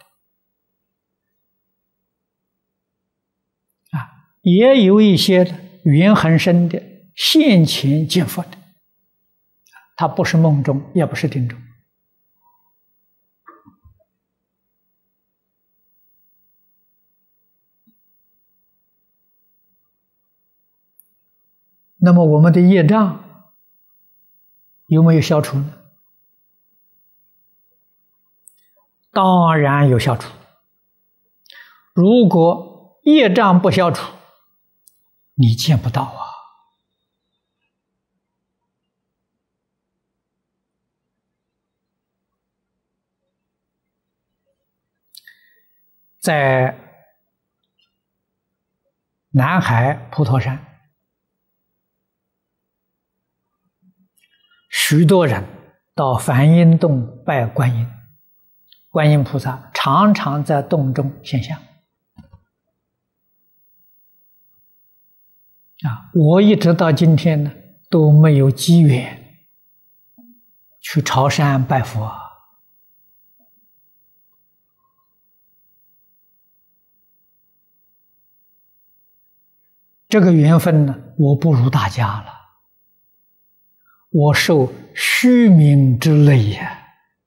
啊，也有一些缘很深的现前见佛的，他不是梦中，也不是定中。那么我们的业障有没有消除呢？当然有消除。如果业障不消除，你见不到啊。在南海普陀山，许多人到梵音洞拜观音，观音菩萨常常在洞中现象。啊，我一直到今天呢都没有机缘去朝山拜佛。这个缘分呢，我不如大家了。我受虚名之累呀！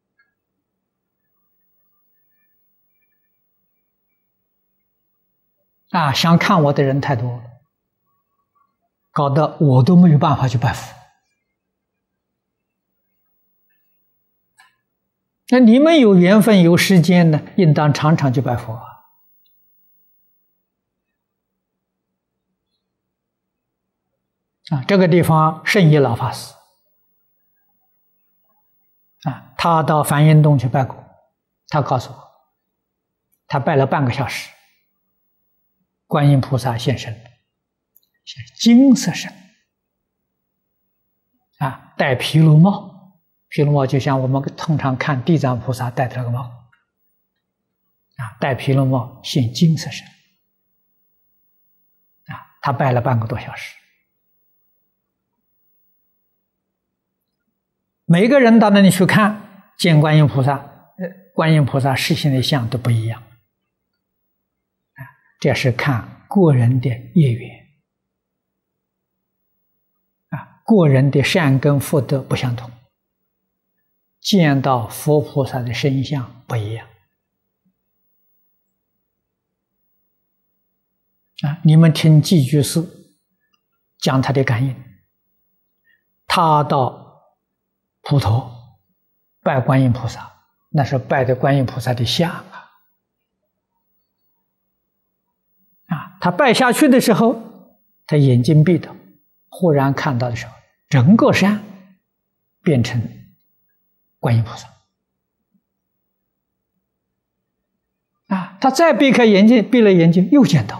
啊，想看我的人太多了，搞得我都没有办法去拜佛。那你们有缘分、有时间呢，应当常常去拜佛啊！啊，这个地方圣依老法师啊，他到梵音洞去拜过，他告诉我，他拜了半个小时，观音菩萨现身，是金色身啊，戴毗卢帽，毗卢帽就像我们通常看地藏菩萨戴的那个帽啊，戴毗卢帽现金色身啊，他拜了半个多小时。每个人到那里去看，见观音菩萨，呃，观音菩萨示现的像都不一样，啊，这是看个人的业缘，啊，个人的善根福德不相同，见到佛菩萨的身相不一样，啊，你们听寄居士讲他的感应，他到普陀拜观音菩萨，那是拜的观音菩萨的像啊！啊，他拜下去的时候，他眼睛闭着，忽然看到的时候，整个山变成观音菩萨。啊，他再闭开眼睛，闭了眼睛又见到，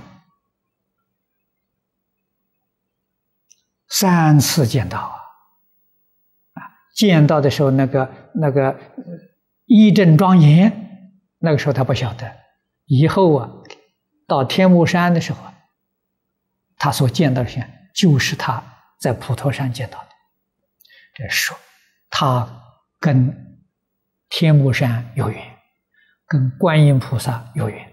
三次见到啊！见到的时候，那个那个一阵庄严，那个时候他不晓得。以后啊，到天目山的时候，他所见到的像，就是他在普陀山见到的。这说他跟天目山有缘，跟观音菩萨有缘。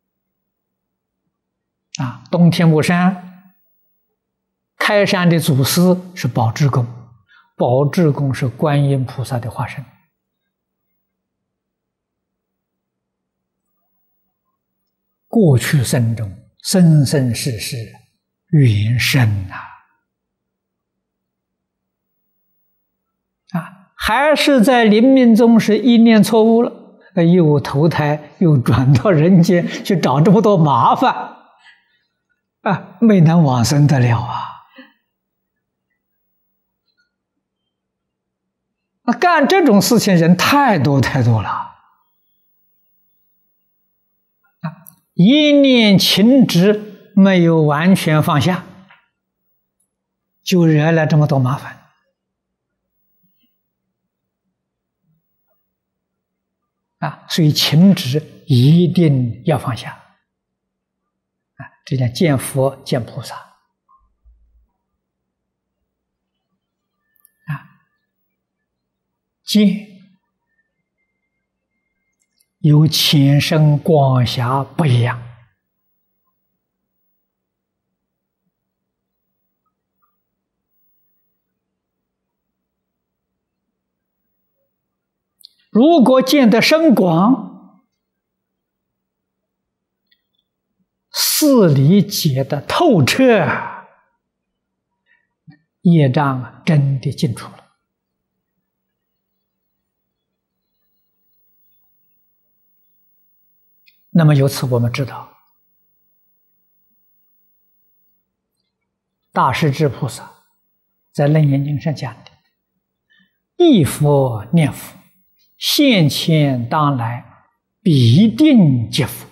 啊，东天目山开山的祖师是宝智公，宝智公是观音菩萨的化身。过去生中，生生世世缘深呐！啊，还是在临命中是一念错误了，又投胎，又转到人间去找这么多麻烦，啊，没能往生得了啊！那干这种事情人太多太多了。一念情执没有完全放下，就惹来这么多麻烦啊！所以情执一定要放下啊！这叫见佛见菩萨啊！见有浅深广狭不一样。如果见得深广，事理解得透彻，业障真的尽除了。那么由此我们知道，大势至菩萨在《楞严经》上讲的，忆佛念佛，现前当来必定接佛。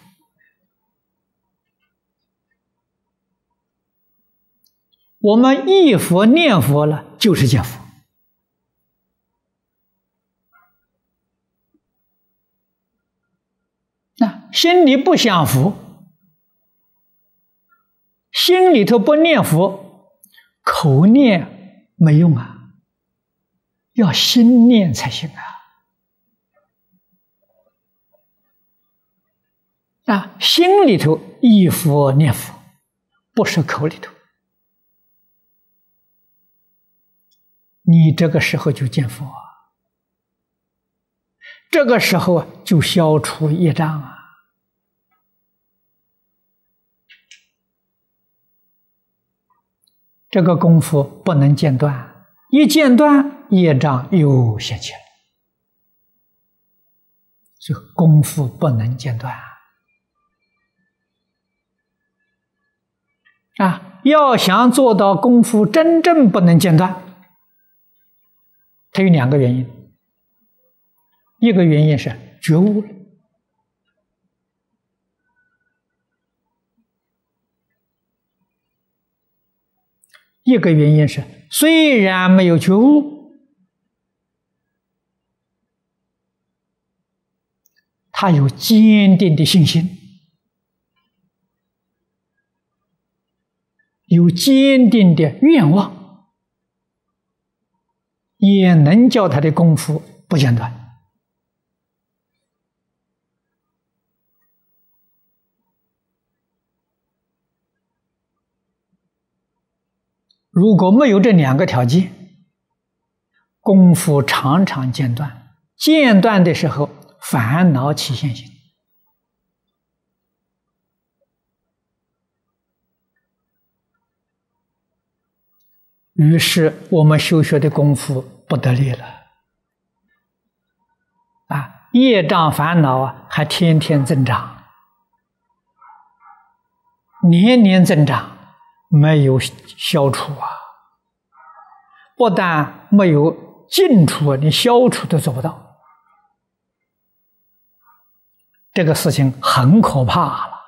我们忆佛念佛了，就是见佛。那心里不想佛，心里头不念佛，口念没用啊，要心念才行啊。啊，心里头忆佛念佛，不是口里头，你这个时候就见佛啊。这个时候就消除业障啊！这个功夫不能间断，一间断业障又现起来，所以功夫不能间断啊！要想做到功夫真正不能间断，它有两个原因。一个原因是觉悟了，一个原因是虽然没有觉悟，他有坚定的信心，有坚定的愿望，也能叫他的功夫不间断。如果没有这两个条件，功夫常常间断，间断的时候烦恼起现行，于是我们修学的功夫不得力了啊！业障烦恼啊，还天天增长，年年增长。没有消除啊！不但没有尽除，连消除都做不到，这个事情很可怕了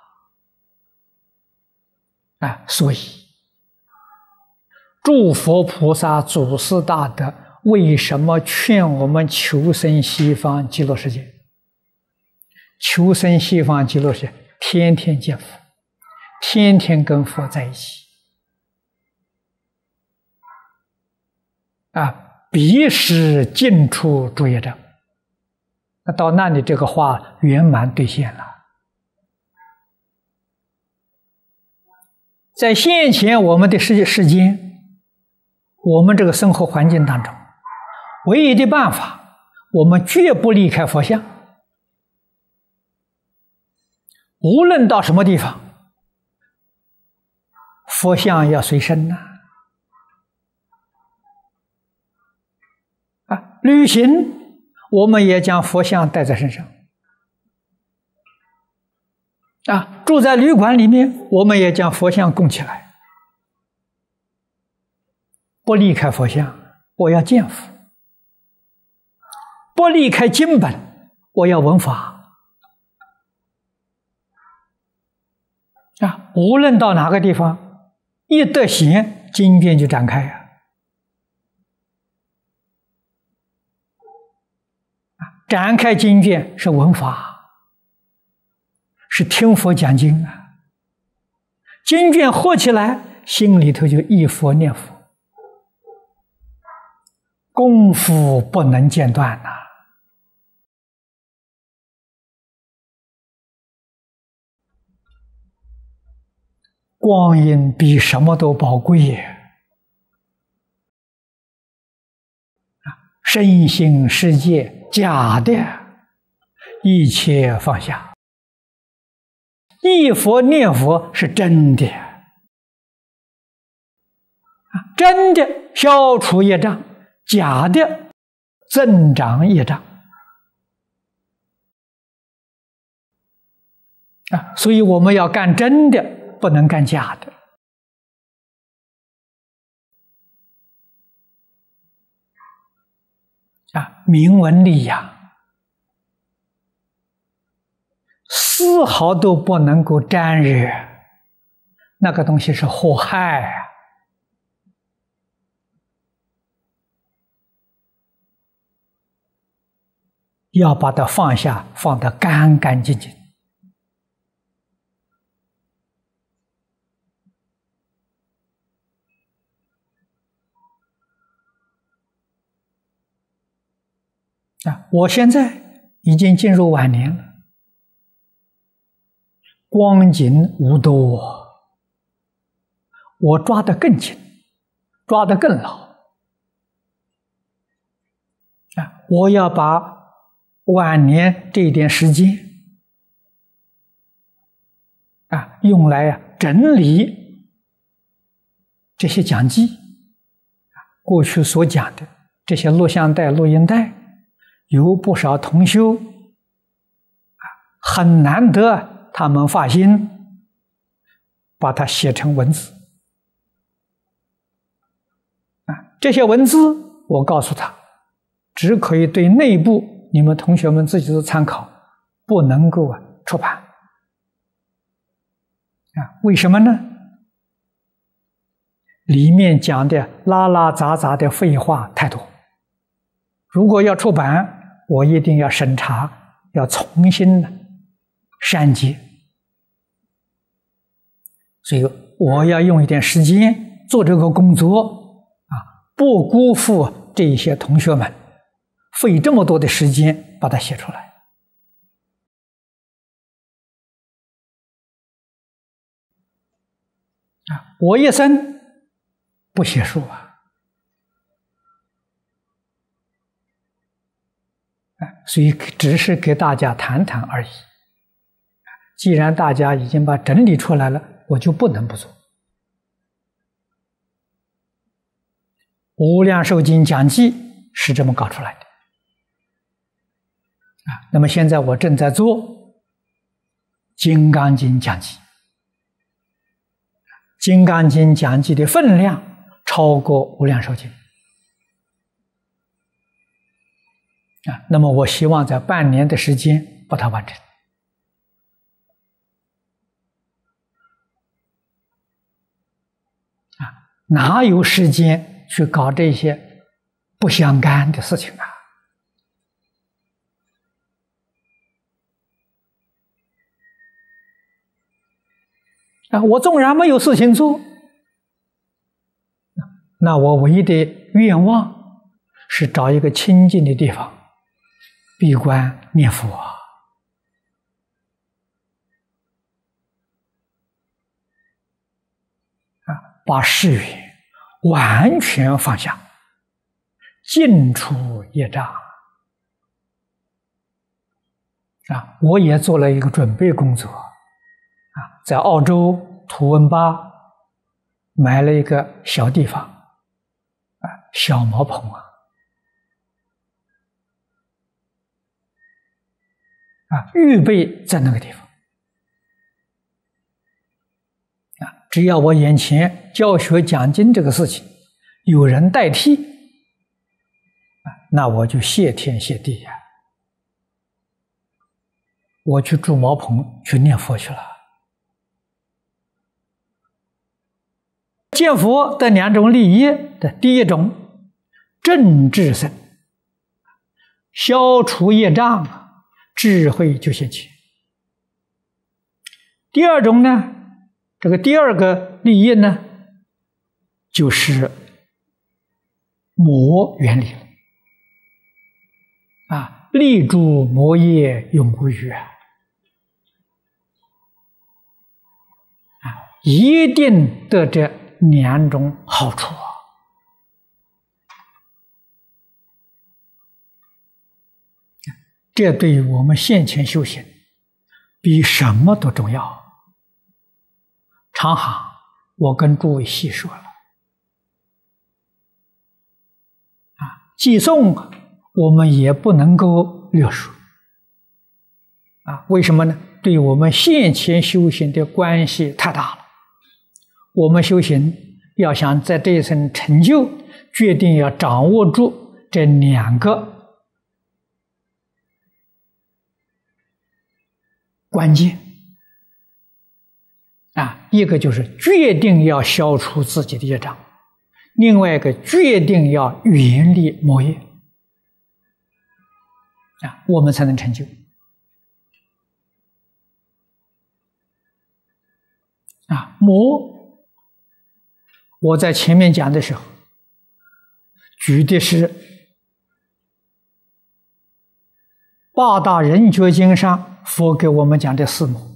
啊！所以，诸佛菩萨祖师大德为什么劝我们求生西方极乐世界？求生西方极乐世界，天天见佛，天天跟佛在一起。啊， 彼时尽出诸业障。那到那里这个话圆满兑现了。在现前我们的世界世间，我们这个生活环境当中，唯一的办法，我们绝不离开佛像。无论到什么地方，佛像要随身呐。啊，旅行我们也将佛像带在身上。啊，住在旅馆里面，我们也将佛像供起来，不离开佛像，我要见佛；不离开经本，我要闻法。啊，无论到哪个地方，一得闲，经卷就展开啊。展开经卷是闻法，是听佛讲经啊。经卷合起来，心里头就忆佛念佛，功夫不能间断呐、啊。光阴比什么都宝贵耶！身心世界假的，一切放下。忆佛念佛是真的，真的消除业障，假的增长业障啊！所以我们要干真的，不能干假的。啊，明文利养，丝毫都不能够沾惹，那个东西是祸害啊！要把它放下，放得干干净净。啊，我现在已经进入晚年了，光景无多，我抓得更紧，抓得更牢。啊，我要把晚年这一点时间啊，用来啊整理这些讲记，过去所讲的这些录像带、录音带。有不少同修很难得，他们发心把它写成文字啊。这些文字我告诉他，只可以对内部你们同学们自己做参考，不能够啊出版啊。为什么呢？里面讲的拉拉杂杂的废话太多，如果要出版，我一定要审查，要重新的删节，所以我要用一点时间做这个工作啊，不辜负这些同学们费这么多的时间把它写出来啊！我一生不写书啊。所以只是给大家谈谈而已。既然大家已经把整理出来了，我就不能不做。无量寿经讲记是这么搞出来的啊。那么现在我正在做金刚经讲记，金刚经讲记的分量超过无量寿经。啊，那么我希望在半年的时间把它完成。啊，哪有时间去搞这些不相干的事情啊？啊，我纵然没有事情做，那我唯一的愿望是找一个清净的地方，闭关念佛啊，把誓愿完全放下，尽除业障啊！我也做了一个准备工作啊，在澳洲图文巴买了一个小地方啊，小茅棚啊，啊，预备在那个地方啊，只要我眼前教学讲经这个事情有人代替啊，那我就谢天谢地呀、啊，我去住茅棚去念佛去了。见佛的两种利益的第一种，正智身，消除业障，智慧就现前。第二种呢，这个第二个利益呢，就是魔远离了啊，立住魔业永无余啊，啊，一定得这两种好处啊。这对于我们现前修行比什么都重要。常行我跟诸位细说了啊，寄诵我们也不能够略说啊，为什么呢？对我们现前修行的关系太大了。我们修行要想在这一生成就，决定要掌握住这两个关键啊，一个就是决定要消除自己的业障，另外一个决定要远离魔业啊，我们才能成就啊。魔，我在前面讲的时候举的是八大人觉经上佛给我们讲的四魔。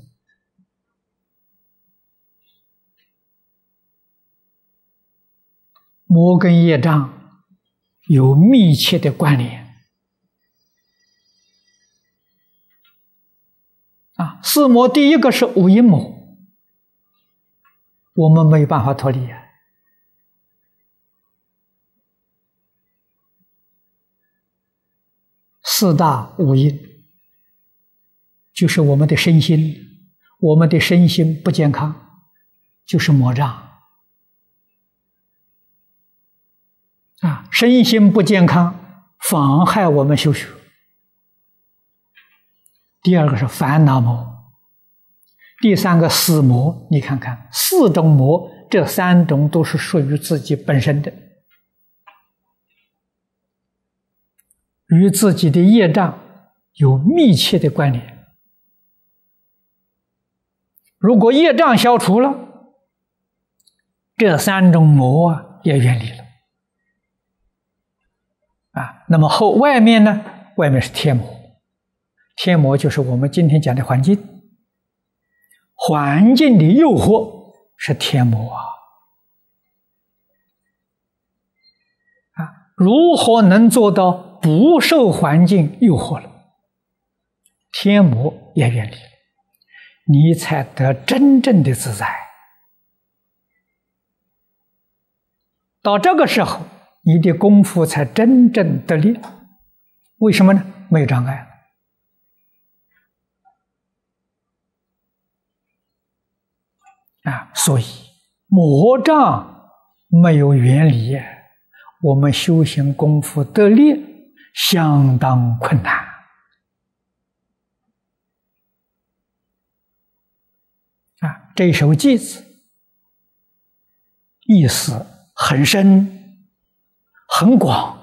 魔跟业障有密切的关联啊。四魔第一个是五阴魔，我们没有办法脱离啊。四大五阴就是我们的身心，我们的身心不健康就是魔障啊，身心不健康妨害我们修学。第二个是烦恼魔，第三个死魔。你看看四种魔，这三种都是属于自己本身的，与自己的业障有密切的关联。如果业障消除了，这三种魔啊也远离了啊。那么后外面呢？外面是天魔，天魔就是我们今天讲的环境，环境的诱惑是天魔啊。啊，如何能做到不受环境诱惑了？天魔也远离了，你才得真正的自在。到这个时候，你的功夫才真正得力。为什么呢？没有障碍了啊！所以魔障没有远离，我们修行功夫得力相当困难啊！这首偈子意思很深很广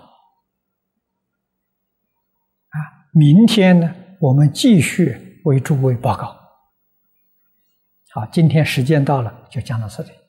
啊！明天呢，我们继续为诸位报告。好，今天时间到了，就讲到这里。